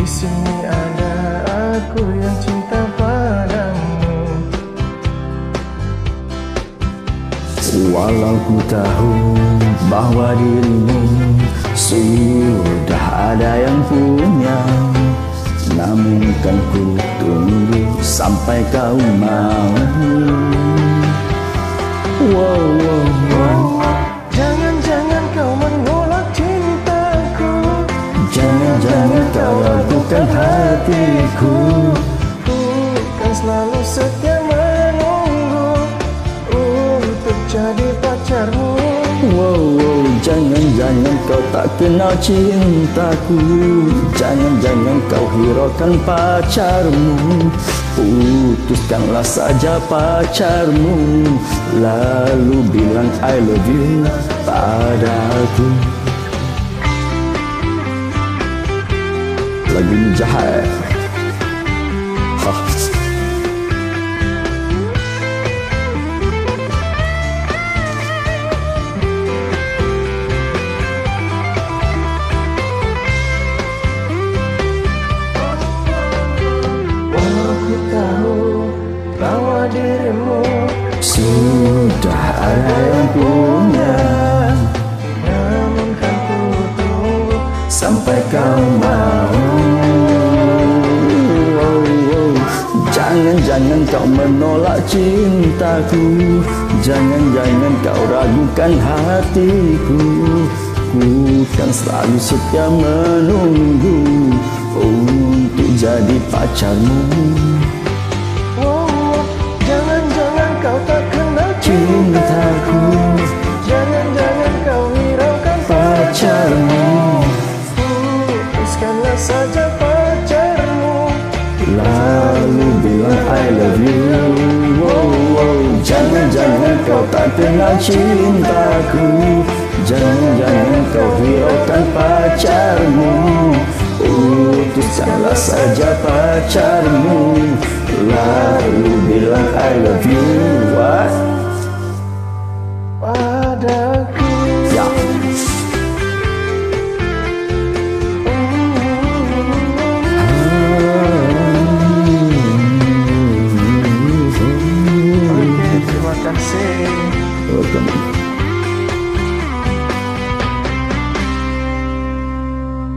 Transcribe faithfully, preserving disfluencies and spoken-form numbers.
sini ada aku yang cinta padamu. Walau ku tahu bahwa dirimu sudah ada yang punya, namun kan ku tunggu sampai kau mau. Wow, wow, wow. Jangan-jangan kau menolak cintaku, Jangan-jangan kau ragukan hatiku. ku kan selalu setia menunggu untuk jadi pacarmu. Wow, wow. Jangan-jangan kau tak kenal cintaku. Jangan-jangan kau hiraukan pacarmu. Putuskanlah saja pacarmu, lalu bilang I love you padaku. Lagu ini jahat. Hah. Bahwa dirimu sudah ada yang punya, namun kan ku tunggu sampai kau mau. Wow, wow. Jangan-jangan kau menolak cintaku. Jangan-jangan kau ragukan hatiku. Ku kan selalu setia menunggu untuk jadi pacarmu. Jangan-jangan kau tak kenal Cintaku, jangan-jangan kau hiraukan pacarmu, putuskanlah saja pacarmu, lalu bilang I love you. Wow, wow. Jangan-jangan kau tak kenal cintaku. Jangan-jangan kau hiraukan pacarmu. Putuskanlah saja pacarmu, lalu bilang I love you. What? padaku. Ya. Terima kasih. Welcome.